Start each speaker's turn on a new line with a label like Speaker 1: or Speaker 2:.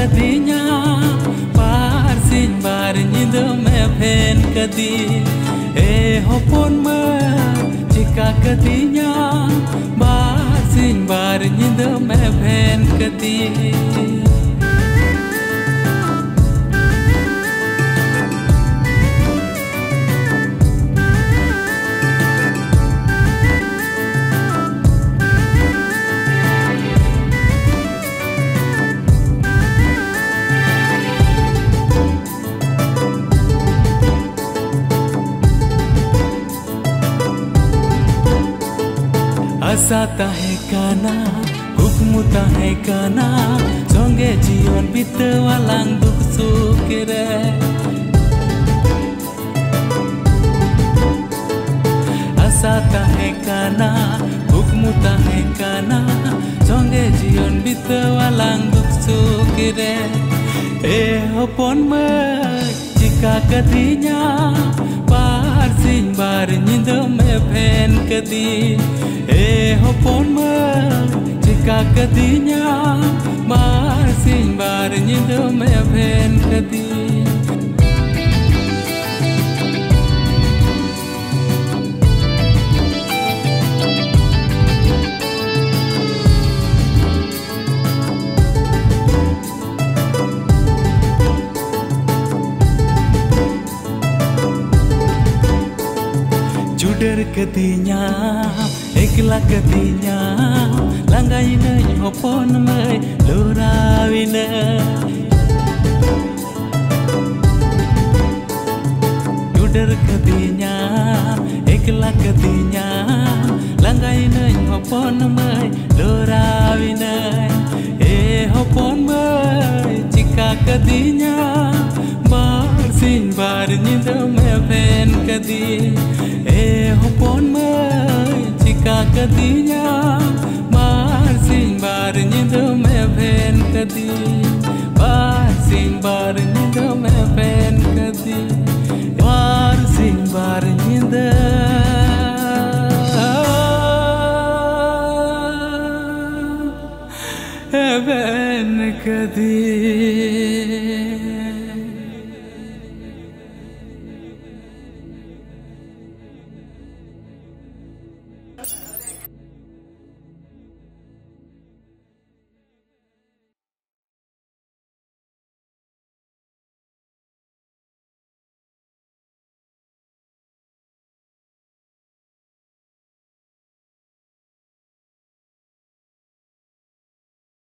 Speaker 1: kadinya par sin bar nyinda me pen kadi hopon me jika kadinya bar sin bar nyinda me pen kadi asa tahe kana hukmu tahe kana songe jion bite walang duk sukire asa tahe kana hukmu tahe kana songe jion bite walang duk sukire hopon me jika kadinya par sin bar nyinda me pen kadi hopon me jika kadinya bar sin bar nyinda me pen kadi juder kadinya ekla kadinya langgaina hopon me lurawina juder kadinya ekla kadinya langgaina hopon me lurawina hopon me jika kadinya bar sin bar nyinda me pen kadi hopon me jika kadinya bar sin bar nyinda me pen kadi bar sin bar nyinda me pen kadi bar sin bar nyinda pen kadi